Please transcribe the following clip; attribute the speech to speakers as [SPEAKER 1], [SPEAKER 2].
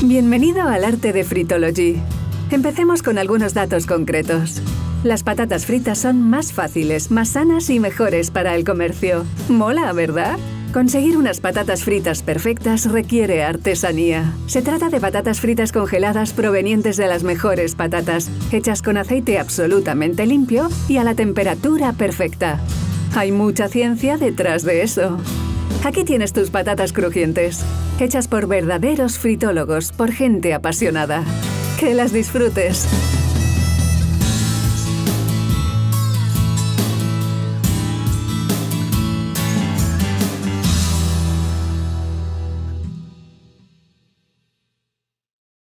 [SPEAKER 1] Bienvenido al arte de Fritology. Empecemos con algunos datos concretos. Las patatas fritas son más fáciles, más sanas y mejores para el comercio. Mola, ¿verdad? Conseguir unas patatas fritas perfectas requiere artesanía. Se trata de patatas fritas congeladas provenientes de las mejores patatas, hechas con aceite absolutamente limpio y a la temperatura perfecta. Hay mucha ciencia detrás de eso. Aquí tienes tus patatas crujientes, hechas por verdaderos fritólogos, por gente apasionada. ¡Que las disfrutes!